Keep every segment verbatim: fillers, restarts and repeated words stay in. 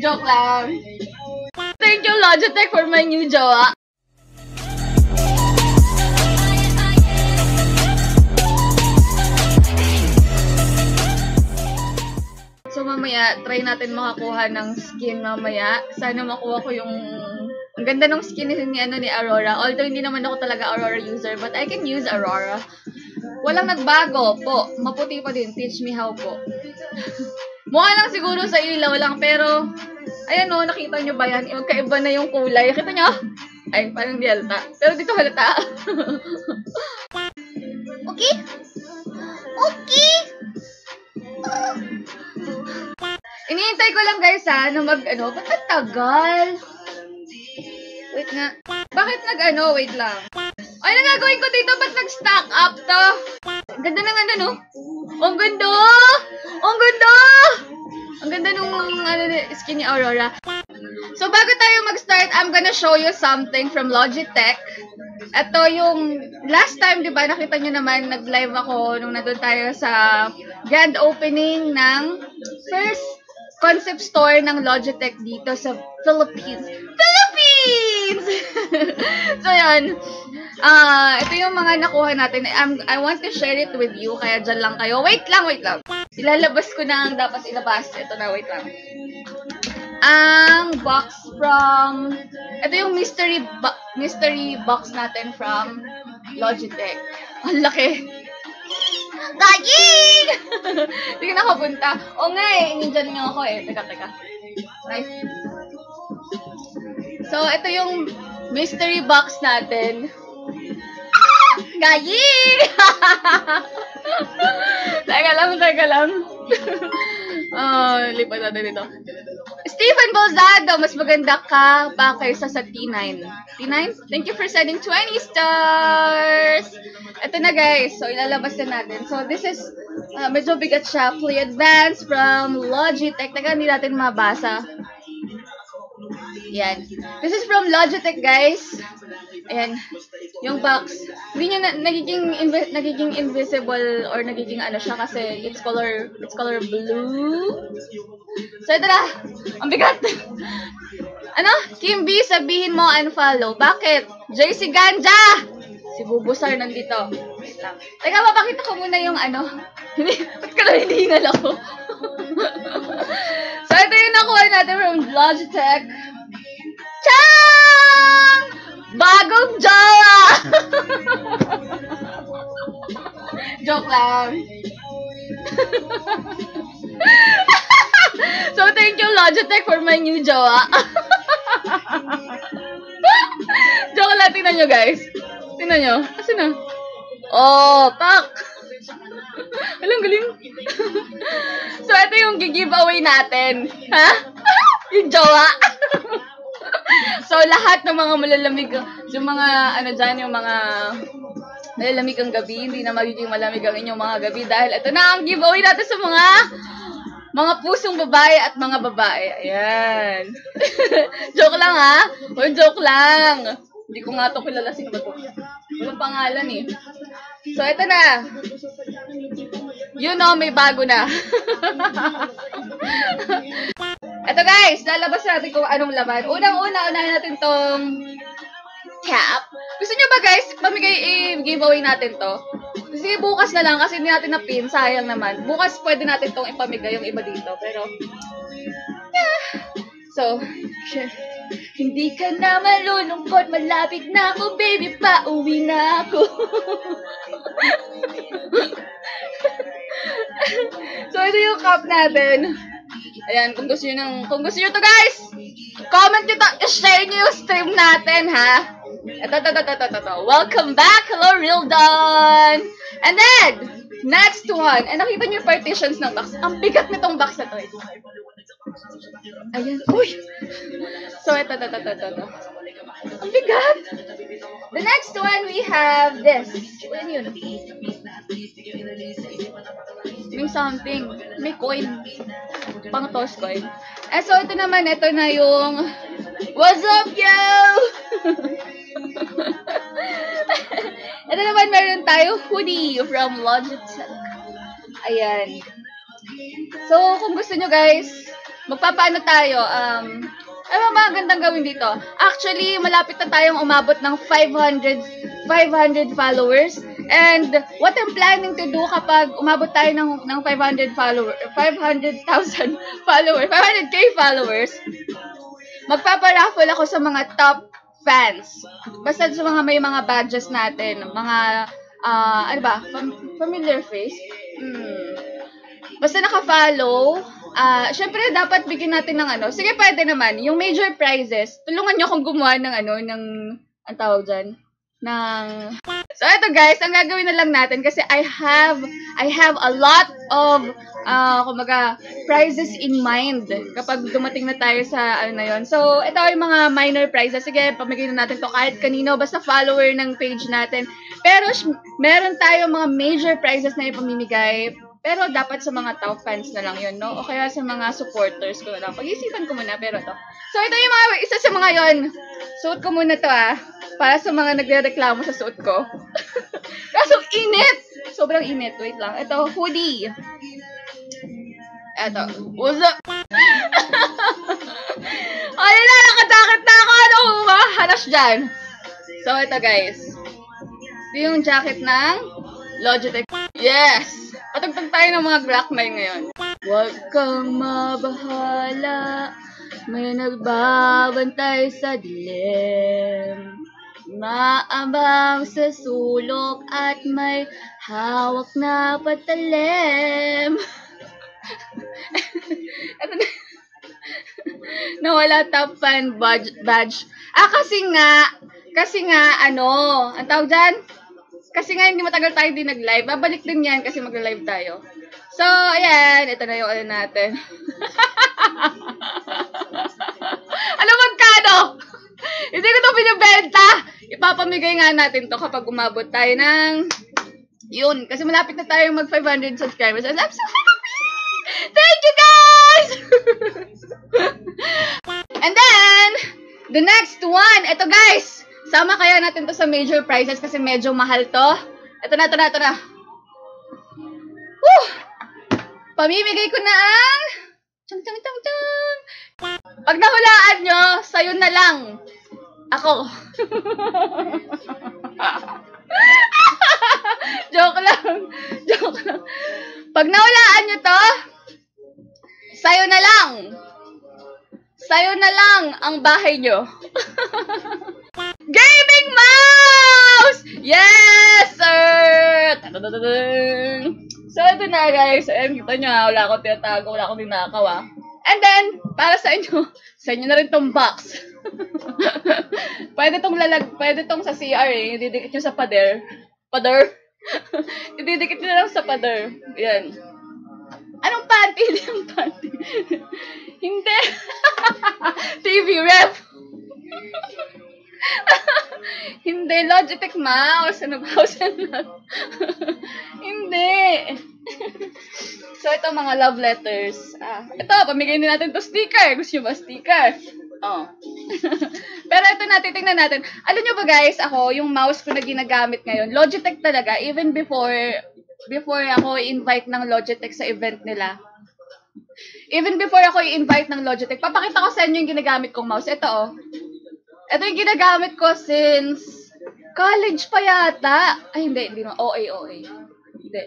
Joke lang. Thank you, Logitech, for my new jowa. So, mamaya, try natin makakuha ng skin mamaya. Sana makuha ko yung... Ang ganda ng skin ni, ni, ano, ni Aurora. Although, hindi naman ako talaga Aurora user, but I can use Aurora. Walang nagbago po. Maputi pa din. Teach me how po. Mukha lang siguro sa ilaw lang, pero... Ayan o, nakita nyo ba yan? Magkaiba na yung kulay. Kita nyo? Ay, parang di halata. Pero dito halata. Okay? Okay? Iniintay ko lang guys ha, na mag ano, ba't ang tagal? Wait nga. Bakit nag ano, wait lang. Ay, nagagawin ko dito, ba't nag-stack up to? Ganda ng ano, no? Ang ganda! Ang ganda! Ang ganda nung ano, skin ni Aurora. So, bago tayo mag-start, I'm gonna show you something from Logitech. Ito yung last time, di ba, nakita nyo naman, nag-live ako nung nandun tayo sa grand opening ng first concept store ng Logitech dito sa Philippines. Philippines! So, yan. Uh, ito yung mga nakuha natin. I'm, I want to share it with you, kaya dyan lang kayo. Wait lang, wait lang. Ilalabas ko na ang dapat ilabas. Ito na, wait lang. Ang box from... Ito yung mystery, bo mystery box natin from Logitech. Ang laki. Gaging! Hindi ka nakapunta. O nga eh, nindyan nyo ako eh. Teka, teka. Nice. So, ito yung mystery box natin. Gaging! Teka lang, teka lang. Oh, lipat natin dito. Stephen Bolzado, mas maganda ka pa kaysa sa T nine. T nine, thank you for sending twenty stars! Ito na guys, so ilalabas na natin. So this is, uh, medyo bigat siya. Play Advance from Logitech. Teka, hindi natin mabasa. Yan. This is from Logitech guys. Ayan. Yung box. Hindi niya na, nagiging, invi nagiging invisible or nagiging ano siya kasi it's color, it's color blue. So ito na. Ang bigat. Ano? Kim B, sabihin mo unfollow. Bakit? J C Ganja! Si Bubusar nandito. Wait lang. Teka, mapakita ko muna yung ano. Ba't ka lang hinihingal ako? So ito yung nakuha natin from Logitech. Chang! Bagong jowa! Joke lang. So, thank you, Logitech, for my new jowa. Joke lang, tingnan nyo, guys. Tingnan nyo. Kasi na. Oh, pak! Alang galing. So, ito yung giveaway natin. Ha? Yung jowa. So, lahat ng mga malalamig, yung mga, ano dyan, yung mga malalamig ang gabi, hindi na magiging malamig ang inyong mga gabi dahil ito na ang giveaway natin sa mga mga pusong babae at mga babae. Ayan. Joke lang ha? O, joke lang. Hindi ko nga ito kilala. Sino ba ito? Walang pangalan eh. So, ito na. You know, may bago na. Ito guys, lalabas natin kung anong laman. Unang-una, unahin natin tong cap. Gusto nyo ba guys, pamigay i-giveaway natin to? Kasi bukas na lang, kasi hindi natin na-pin, sayang naman. Bukas pwede natin tong ipamigay yung iba dito, pero... Yeah. So, sure. Hindi ka na malulungkot, malapit na ako, baby, pauwi na ako. So, ito yung cup natin. Ayan, kung gusto nyo ng, kung gusto nyo to guys, comment nyo to, share nyo yung stream natin, ha? Ito, ito, ito, ito, ito, ito. Welcome back, hello, Real Dawn! And then, next one, and nakita nyo yung partitions ng box. Ang bigat nitong box na to. Ayan, uy! So, ito, ito, ito, ito, ito. Ang bigat! The next one, we have this. Ano yun? May something. May coin. Pang toss coin. Eh, so, ito naman, ito na yung what's up, yo? Ito naman, meron tayo hoodie from Logitech. Ayan. So, kung gusto nyo, guys, magpapaano tayo, um, ano ba magandang gawin dito? Actually, malapit na tayong umabot ng five hundred, five hundred followers. And what I'm planning to do kapag umabot tayo ng, ng five hundred followers, five hundred thousand followers, five hundred K followers, magpaparaffle ako sa mga top fans. Basta sa mga may mga badges natin, mga, uh, ano ba, Fam- familiar face? Hmm. Basta naka-follow, ah, uh, syempre dapat bigyan natin ng ano. Sige, pwede naman. Yung major prizes, tulungan nyo akong gumawa ng ano, ng, ang tawag dyan, ng... So, ito guys, ang gagawin na lang natin kasi I have, I have a lot of, uh, kumaga, prizes in mind kapag dumating na tayo sa, ano na yun. So, ito yung mga minor prizes. Sige, pamigay na natin to kahit kanino, basta follower ng page natin. Pero, meron tayo mga major prizes na ipamimigay. Pero dapat sa mga top fans na lang yun, no? O kaya sa mga supporters ko na lang. Pag-isipan ko muna, pero to. So, ito yung mga, isa sa mga yon. Suot ko muna to, ah. Para sa mga nagre-reklamo sa suot ko. Kaso, init! Sobrang init. Wait lang. Ito, hoodie. Ito. What's up? Ay, na, nakajakit na ako. Ano ba? Hanas dyan. So, ito guys. Ito yung jacket ng Logitech. Yes! Patugtog tayo ng mga Glock nine ngayon. Huwag kang mabahala, may nagbabantay sa dilim. Maabang sa sulok at may hawak na patalim. Ito na. Nawala top fan badge, badge. Ah, kasi nga, kasi nga, ano, ang tawag dyan? Kasi nga, hindi matagal tayo din nag-live. Babalik din yan kasi mag-live tayo. So, ayan. Ito na yung ano natin. Ano magkano? Hindi ko ito binibenta. Ipapamigay nga natin to kapag umabot tayo ng... Yun. Kasi malapit na tayo mag five hundred subscribers. And I'm so happy! Thank you, guys! And then, the next one. Ito, guys. Sama kaya natin to sa major prizes kasi medyo mahal to. Ito na, ito na, ito na. Woo! Pamimigay ko na ang... Chang, chang, chang, chang. Pag nahulaan nyo, sayo na lang. Ako. Joke lang. Joke lang. Pag nahulaan nyo to, sayo na lang. Sayo na lang ang bahay nyo. Gaming mouse! Yes, sir! So, ito na, guys. Ayan, kita nyo, ha? Wala akong tinatago, wala akong ninakaw, ha? And then, para sa inyo, sa inyo na rin tong box. Pwede tong lalag, pwede tong sa C R, eh. Ididikit nyo sa pader. Pader? Ididikit nyo lang sa pader. Yan. Anong panty? Hindi yung panty. Hindi. T V ref. Hindi, Logitech mouse. Ano ba? Hindi. So, ito mga love letters. Ah, ito, pamigay din natin to sticker. Gusto nyo ba sticker? Oh. Pero ito na, titingnan natin. Alam nyo ba guys, ako, yung mouse ko na ginagamit ngayon, Logitech talaga, even before, before ako i-invite ng Logitech sa event nila. Even before ako i-invite ng Logitech, papakita ko sa inyo yung ginagamit kong mouse. Ito, oh. Ito yung ginagamit ko since college pa yata. Ay, hindi. Hindi na. O A, O A. Hindi.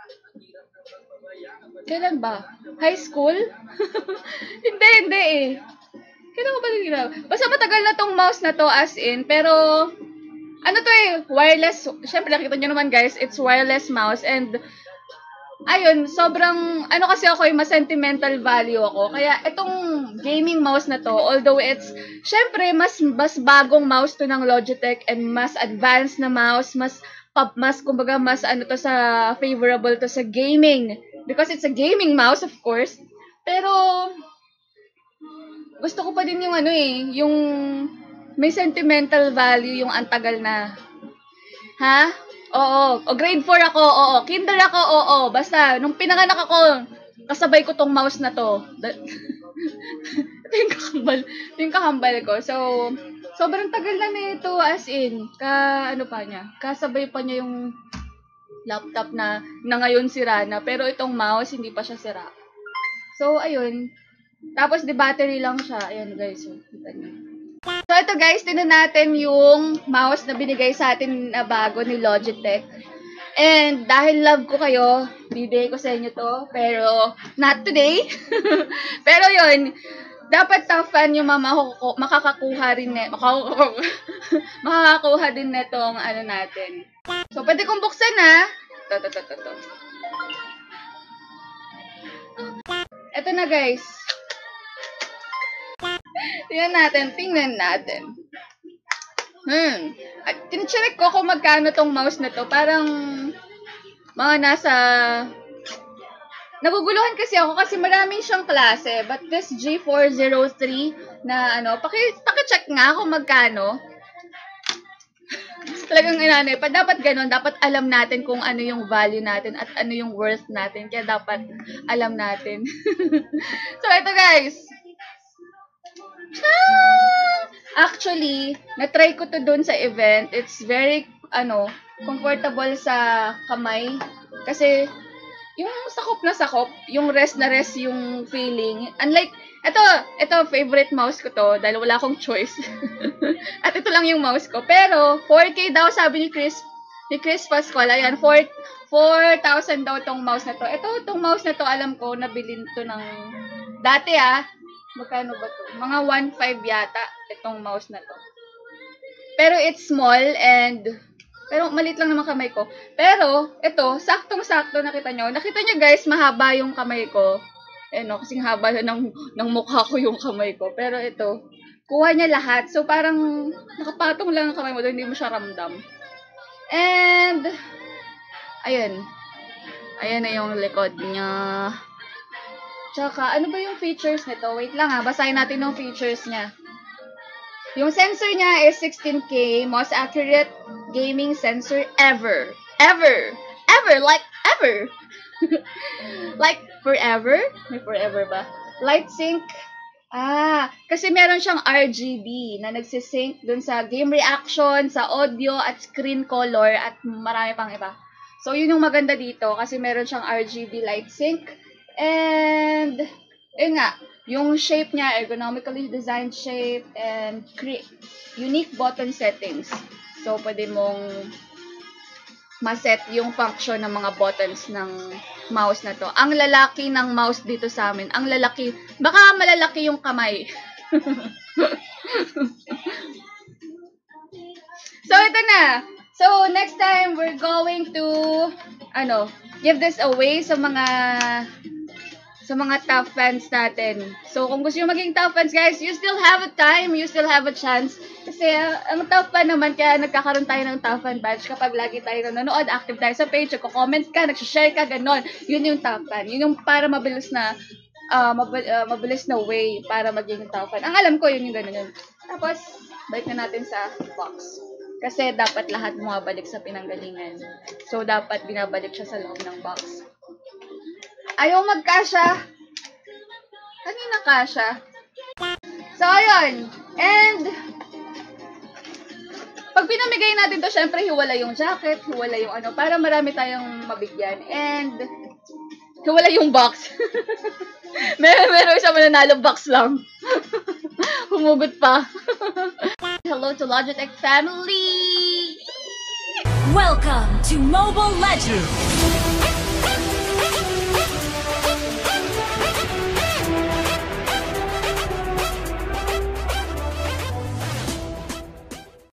Kailan ba? High school? Hindi, hindi eh. Kailan ko ba rin ginagamit? Basta matagal na tong mouse na to as in. Pero, ano to eh, wireless. Siyempre, nakita nyo naman guys, it's wireless mouse. And, ayun, sobrang, ano kasi ako, yung mas sentimental value ako. Kaya, itong gaming mouse na to, although it's, syempre, mas, mas bagong mouse to ng Logitech and mas advanced na mouse, mas, mas, kumbaga, mas, ano to sa, favorable to sa gaming. Because it's a gaming mouse, of course. Pero, gusto ko pa din yung, ano eh, yung, may sentimental value, yung antagal na. Ha? Oo. O grade four ako, oo. Kinder ako, oo. Basta, nung pinanganak ako, kasabay ko tong mouse na to. Ito yung kakambal. Ito yung kakambal ko. So, sobrang tagal na nito as in. Ka, ano pa niya. Kasabay pa niya yung laptop na, na ngayon sira na. Pero itong mouse, hindi pa siya sira. So, ayun. Tapos, di battery lang siya. Ayan, guys. So, kita niyo. So, ito guys, tinan natin yung mouse na binigay sa atin na bago ni Logitech. And dahil love ko kayo, bibigay ko sa inyo to. Pero, not today. Pero yun, dapat tough fan yung mama ko, makakakuha rin net, makakakuha, makakakuha din netong ano natin. So, pwede kong buksan ha. To, to, to, to, to. Ito na guys. Tingnan natin, tingnan natin. Hmm. At tinicheck ko kung magkano tong mouse na to. Parang mga nasa... Naguguluhan kasi ako kasi maraming siyang klase. But this G four oh three na ano, paki, paki-check nga kung magkano. Talagang inanay pa. Dapat ganun. Dapat alam natin kung ano yung value natin at ano yung worth natin. Kaya dapat alam natin. So, ito guys. Actually, na-try ko to doon sa event. It's very, ano, comfortable sa kamay. Kasi, yung sakop na sakop, yung rest na rest yung feeling. Unlike, ito, ito, favorite mouse ko to, dahil wala akong choice. At ito lang yung mouse ko. Pero, four K daw, sabi ni Chris, ni Chris Pascual, ayan, four thousand daw tong mouse na to. Ito, tong mouse na to, alam ko, nabilin to ng, dati ah, magkano ba to? Mga one five yata, itong mouse na to. Pero, it's small, and, pero maliit lang naman kamay ko. Pero, ito, saktong-sakto, nakita nyo. Nakita nyo guys, mahaba yung kamay ko. Eh no, kasing haba na ng, ng mukha ko yung kamay ko. Pero ito, kuha niya lahat. So, parang nakapatong lang ang kamay mo doon, hindi mo siya ramdam. And, ayun. Ayan na yung likod niya. Tsaka, ano ba yung features nito? Wait lang ha, basahin natin yung features niya. Yung sensor niya is sixteen K, most accurate gaming sensor ever. Ever! Ever! Like, ever! Like, forever? May forever ba? Light sync. Ah, kasi meron siyang R G B na nagsisync dun sa game reaction, sa audio, at screen color, at marami pang iba. So, yun yung maganda dito kasi meron siyang R G B light sync. And, yun nga, yung shape niya, ergonomically designed shape, and unique button settings. So, pwede mong maset yung function ng mga buttons ng mouse na to. Ang lalaki ng mouse dito sa amin. Ang lalaki. Baka malalaki yung kamay. So, ito na. So, next time, we're going to, ano, give this away sa mga sa mga top fans natin. So, kung gusto nyo maging top fans, guys, you still have a time, you still have a chance. Kasi, uh, ang top fan naman, kaya nagkakaroon tayo ng top fan badge kapag lagi tayo nanonood, active tayo sa page, nagko-comment ka, nagsishare ka, ganon. Yun yung top fan. Yun yung para mabilis na, uh, mab uh, mabilis na way para maging top fan. Ang alam ko, yun yung ganon yun. Tapos, balik na natin sa box. Kasi, dapat lahat bumabalik sa pinanggalingan. So, dapat binabalik siya sa loob ng box. Ayaw magkasya. Kanina kasya. So, ayun. And, pag pinamigay natin to, syempre, hiwala yung jacket, hiwala yung ano, para marami tayong mabigyan. And, hiwala yung box. meron, meron isang mananalo box lang. Humugot pa. Hello to Logitech family! Welcome to Mobile Legends!